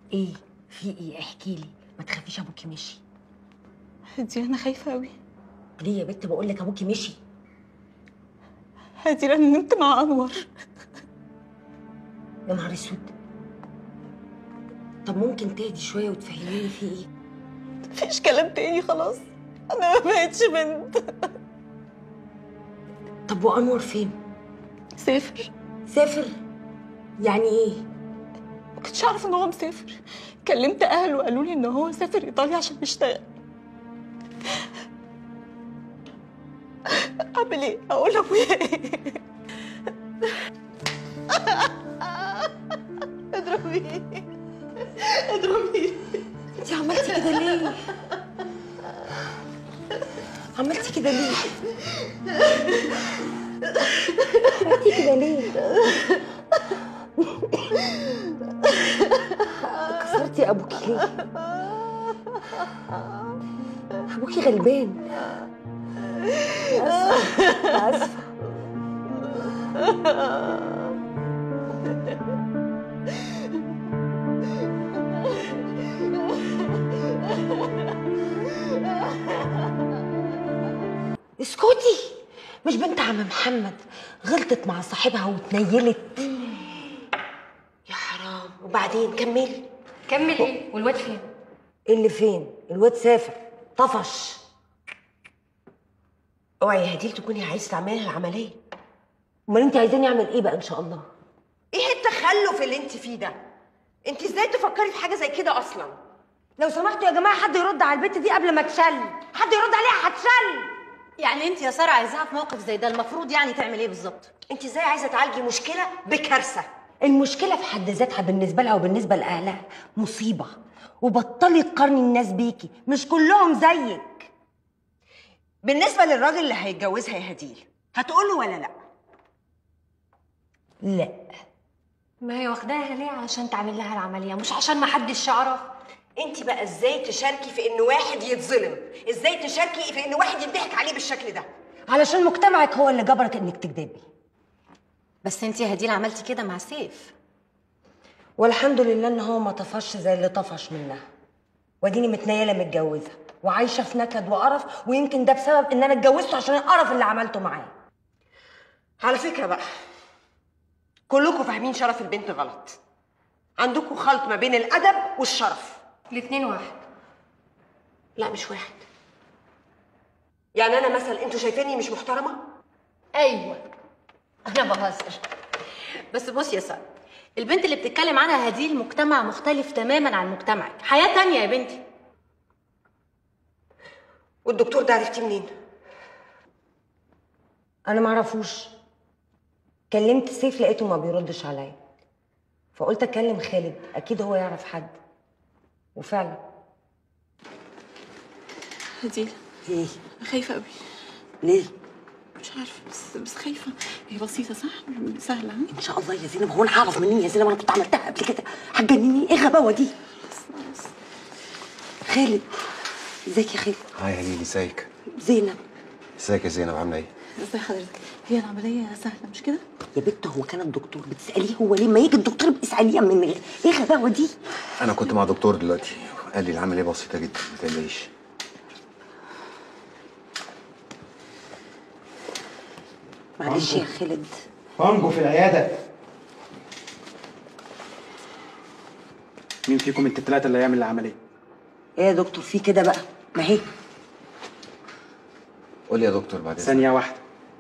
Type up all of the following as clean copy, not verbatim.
ايه في ايه؟ احكي لي. ما تخافيش، ابوكي مشي. هدي انا خايفه قوي. ليه يا بنت؟ بقول لك ابوكي مشي. هدي انا نمت مع انور. يا نهار اسود. طب ممكن تهدي شويه وتفهميني في ايه؟ مفيش كلام تاني خلاص. انا ما بقتش بنت. طب وانور فين؟ سافر. سافر؟ يعني ايه؟ ما كنتش اعرف ان هو مسافر. كلمت اهله وقالوا لي ان هو سافر ايطاليا عشان يشتغل. اعمل ايه؟ اقول لابويا ايه؟ اضربيني اضربيني. انت عملتي كده ليه؟ عملتي كده ليه؟ عملتي كده ليه؟ كسرتي ابوكي ليه؟ ابوكي غلبان. انا اسفه، انا اسفه. اسكتي. مش بنت عم محمد غلطت مع صاحبها واتنيلت؟ يا حرام. وبعدين كملي. كمل ايه؟ والواد فين؟ ايه اللي فين؟ الواد سافر، طفش. اوعي يا هديل تكوني عايزه تعملي العمليه. امال انت عايزاني اعمل ايه بقى ان شاء الله؟ ايه التخلف اللي انت فيه ده؟ انت ازاي تفكري في حاجه زي كده اصلا؟ لو سمحتوا يا جماعه حد يرد على البت دي قبل ما تشل. حد يرد عليها هتشل. يعني انت يا ساره عايزاها في موقف زي ده المفروض يعني تعمل ايه بالظبط؟ انت ازاي عايزه تعالجي مشكله بكارثه؟ المشكله في حد ذاتها بالنسبه لها وبالنسبه لاهلها مصيبه. وبطلي تقارني الناس بيكي، مش كلهم زيك. بالنسبه للراجل اللي هيتجوزها يا هديل، هتقوله ولا لا؟ لا. ما هي واخداها ليه؟ عشان تعمل لها العمليه، مش عشان ما حدش يعرف. انت بقى ازاي تشاركي في ان واحد يتظلم؟ ازاي تشاركي في ان واحد يضحك عليه بالشكل ده؟ علشان مجتمعك هو اللي جبرك انك تكذبي. بس انت يا هديل عملتي كده مع سيف. والحمد لله ان هو ما طفش زي اللي طفش منها. واديني متنيله متجوزه وعايشه في نكد وقرف، ويمكن ده بسبب ان انا اتجوزته عشان القرف اللي عملته معاه. على فكره بقى، كلكم فاهمين شرف البنت غلط. عندكم خلط ما بين الادب والشرف. الاتنين واحد. لا مش واحد. يعني انا مثلا انتوا شايفيني مش محترمه؟ ايوه انا بهزر. بس بصي يا ساره، البنت اللي بتتكلم عنها هديل مجتمع مختلف تماما عن مجتمعك، حياه تانية يا بنتي. والدكتور ده عرفتيه منين؟ انا ما اعرفوش. كلمت سيف لقيته ما بيردش عليا، فقلت اكلم خالد اكيد هو يعرف حد. وفعلا. هديل ايه؟ خايفه قوي. ليه؟ مش عارفه بس خايفه. هي بسيطه صح؟ سهله. ان شاء الله يا زينب. هو انا هعرف منين يا زينب؟ انا كنت عملتها قبل كده. هتجنني. ايه الغباوه دي؟ بس. خالد. ازيك يا خالد؟ هاي هليلي، ازيك؟ زينب. ازيك يا زينب، عامله ايه؟ ازي حضرتك؟ هي العمليه سهله مش كده؟ يا بنت هو كان الدكتور بتساليه هو ليه؟ ما يجي الدكتور بتساليه من غير. ايه الغباوه دي؟ انا كنت مع دكتور دلوقتي، قال لي العمليه بسيطه جدا، ما تقلقيش. معلش يا خالد. بانجو في العياده. مين فيكم انت الثلاثه اللي هيعمل العمليه؟ ايه يا دكتور في كده بقى؟ ما هي. قول لي يا دكتور بعد اذنك. ثانيه واحده.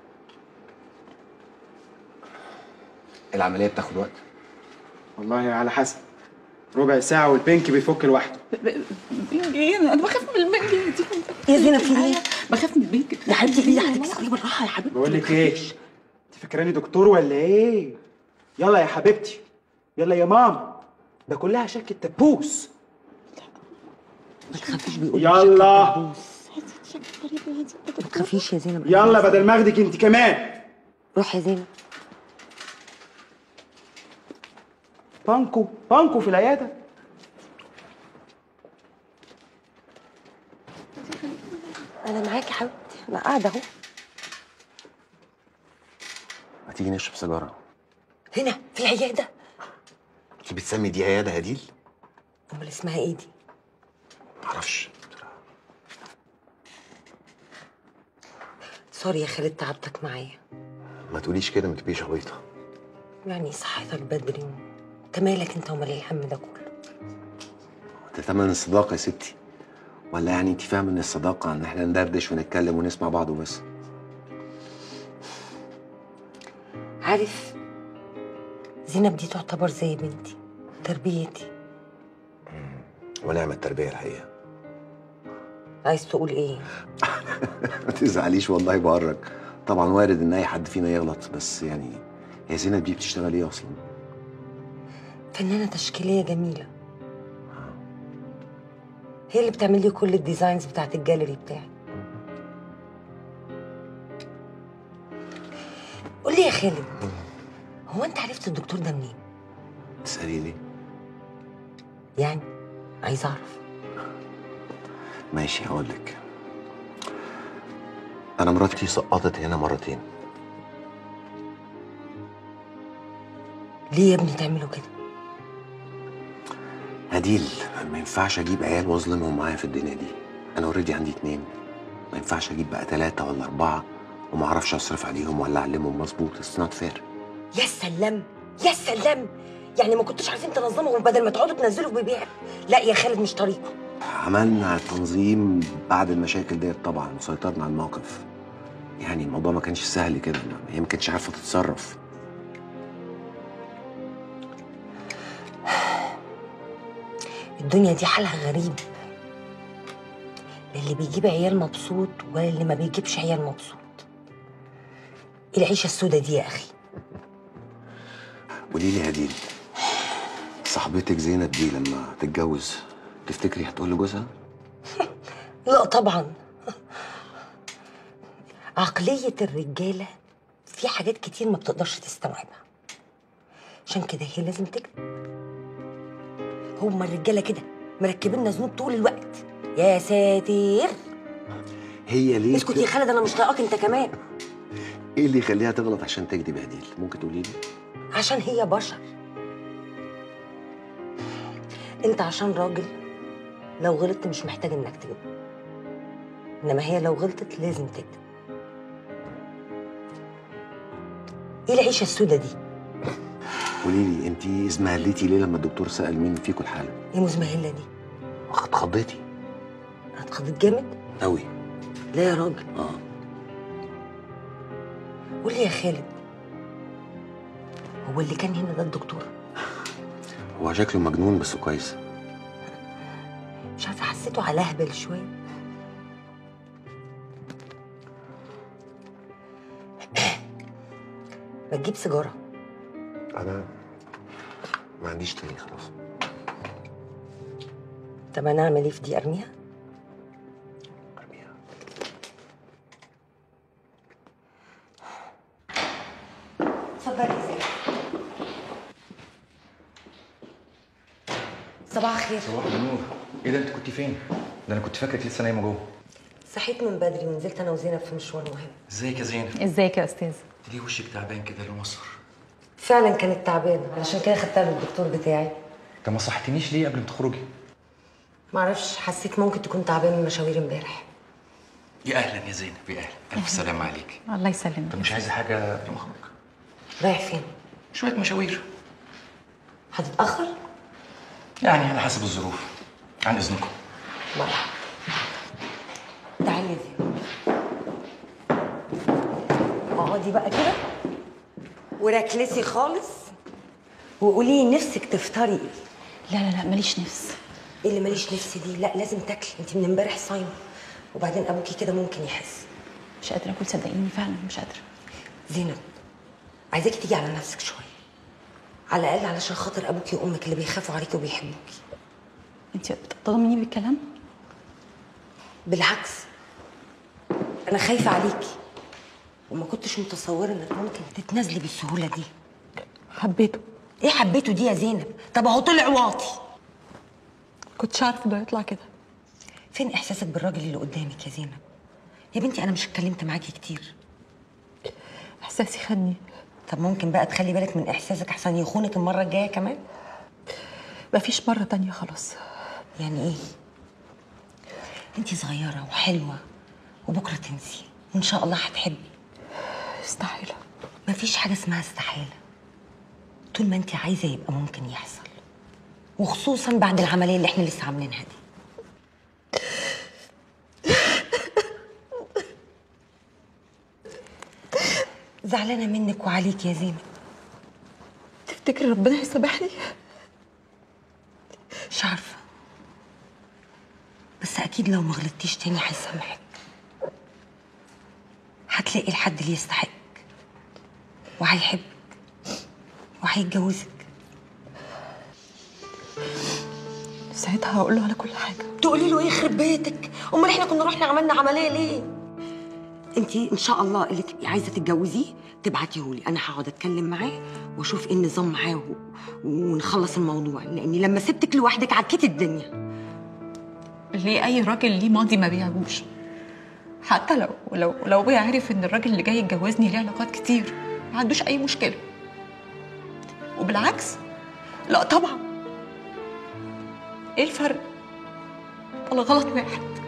العمليه بتاخد وقت؟ والله على حسب. ربع ساعه والبنك بيفك لوحده. انا بخاف من البنك دي. يا زينب في ايه؟ بخاف من البنك يا حبيبتي في ايه؟ هتكسري بالراحه يا حبيبتي. بقول لك ايه؟ انت فاكراني دكتور ولا ايه؟ يلا يا حبيبتي، يلا يا ماما، ده كلها شكل تبوس. ما تخافيش بيقول يلا ما تخافيش يا زينب. يلا بدل ما اخدك انت كمان. روح يا زينب. بانكو في العياده. انا معاكي يا حبيبتي، انا قاعده اهو. ما تيجي نشرب سيجاره؟ هنا في العياده؟ انت بتسمي دي عياده هديل؟ امال اسمها ايه دي؟ معرفش. سوري يا خالد تعبتك معايا. ما تقوليش كده، ما تبقيش عبيطه. يعني صحتك بدري انت مالك انت ومال الهم ده كله؟ ده تمن الصداقه يا ستي. ولا يعني انت فاهمه ان الصداقه ان احنا ندردش ونتكلم ونسمع بعض وبس؟ عارف، زينب دي تعتبر زي بنتي، تربيتي. ونعم التربيه الحقيقه. عايز تقول ايه؟ ما تزعليش والله بهرج. طبعا وارد ان اي حد فينا يغلط، بس يعني هي زينب دي بتشتغل ايه اصلا؟ فنانة تشكيلية جميلة. هي اللي بتعمل لي كل الديزاينز بتاعت الجاليري بتاعي. قول لي يا خالد، هو انت عرفت الدكتور ده منين؟ تسألي ليه؟ يعني عايز اعرف. ماشي هقول لك. انا مراتي سقطت هنا مرتين. ليه يا ابني تعملوا كده؟ هديل، ما ينفعش اجيب عيال واظلمهم معايا في الدنيا دي. انا اوريدي عندي 2، ما ينفعش اجيب بقى 3 ولا 4 وما اعرفش اصرف عليهم ولا اعلمهم مظبوط. اتس نوت فير. يا سلام يا سلام، يعني ما كنتوش عارفين تنظمهم بدل ما تقعدوا تنزلوا في بيبيع؟ لا يا خالد مش طريقه. عملنا تنظيم بعد المشاكل ديت طبعا، وسيطرنا على الموقف. يعني الموضوع ما كانش سهل كده، هي ما كانتش عارفه تتصرف. الدنيا دي حالها غريب، لا اللي بيجيب عيال مبسوط ولا اللي ما بيجيبش عيال مبسوط. ايه العيشه السودة دي يا اخي؟ قولي لي هديل، صاحبتك زينب دي لما تتجوز تفتكري هتقول لجوزها؟ لا طبعا. عقلية الرجالة في حاجات كتير ما بتقدرش تستوعبها، عشان كده هي لازم تكذب. هما الرجالة كده مركبين لنا ذنوب طول الوقت. يا ساتر. هي ليه اسكت يا خالد، انا مش طايقاك انت كمان. ايه اللي يخليها تغلط عشان تكذب يا هديل؟ ممكن تقولي لي؟ عشان هي بشر. انت عشان راجل لو غلطت مش محتاج انك تكذب، انما هي لو غلطت لازم تكذب. ايه العيشه السودة دي؟ قولي لي انت ازمهلتي ليه لما الدكتور سأل مين فيكم الحالة؟ ايه مزمهله دي؟ اتخضيتي؟ اتخضيت جامد؟ قوي. لا يا راجل. اه. قول لي يا خالد، هو اللي كان هنا ده الدكتور؟ هو شكله مجنون بس كويس. مش عارفه، حسيته على اهبل شويه. ما تجيب سيجاره؟ انا ما عنديش تاني خلاص. طب انا اعمل ايه في دي؟ ارميها؟ ارميها. اتفضلي يا زينب. صباح الخير. صباح النور. ايه ده، انت كنت فين؟ ده انا كنت فاكرك لسه نايمه جوه. صحيت من بدري ونزلت انا وزينب في مشوار مهم. ازيك يا زينب؟ ازيك يا استاذ؟ انت ليه وشك تعبان كده يا مصر؟ فعلا كانت تعبانه، علشان كده خدتها للدكتور بتاعي. انت ما صحتنيش ليه قبل ما تخرجي؟ معرفش، حسيت ممكن تكون تعبانه من مشاوير امبارح. يا اهلا يا زينب، يا اهلا. الف سلامه عليك. الله يسلمك. انت مش عايزه حاجه قبل ما اخرج؟ رايح فين؟ شويه مشاوير. هتتاخر؟ يعني على حسب الظروف. عن اذنكم. بقى تعالي يا زينب، اقعدي بقى كده وركلسي خالص وقولي لي نفسك تفطري ايه؟ لا لا لا، ماليش نفس. ايه اللي ماليش نفس دي؟ لا لازم تاكلي، انت من امبارح صايمه، وبعدين ابوكي كده ممكن يحس. مش قادره اكل، صدقيني فعلا مش قادره. زينب، عايزاكي تيجي على نفسك شويه، على الاقل علشان خاطر ابوكي وامك اللي بيخافوا عليكي وبيحبوكي. انت بتطمني بالكلام؟ بالعكس، انا خايفه عليكي وما كنتش متصوره انك ممكن تتنازلي بالسهوله دي. حبيته. ايه حبيته دي يا زينب؟ طب اهو طلع واطي. كنتش عارفه ده يطلع كده. فين احساسك بالراجل اللي قدامك يا زينب؟ يا بنتي انا مش اتكلمت معاكي كتير. احساسي خدني. طب ممكن بقى تخلي بالك من احساسك احسن يخونك المره الجايه كمان؟ مفيش مرة تانية خلاص. يعني ايه؟ انتي صغيرة وحلوة وبكرة تنسي وان شاء الله هتحبي. استحالة. مفيش حاجة اسمها استحالة. طول ما انتي عايزة يبقى ممكن يحصل، وخصوصا بعد العملية اللي احنا لسه عاملينها دي. زعلانة منك وعليك يا زينب. تفتكري ربنا هيسامحني؟ مش عارفة، بس أكيد لو ما غلطتيش تاني هيسامحك. هتلاقي الحد اللي يستحقك وهيحبك وهيتجوزك. ساعتها هقول له على كل حاجة. تقولي له ايه يخرب بيتك؟ امال احنا كنا رحنا عملنا عملية ليه؟ انتي ان شاء الله اللي تبقي عايزة تتجوزيه تبعتيهولي، انا هقعد اتكلم معاه واشوف ايه النظام معاه ونخلص الموضوع، لاني لما سبتك لوحدك عكيتي الدنيا. ليه اي راجل ليه ماضي ما بيعجبوش؟ حتى لو بيعرف ان الراجل اللي جاي يتجوزني ليه علاقات كتير ما عندوش اي مشكله. وبالعكس، لا طبعا. ايه الفرق؟ الغلط واحد.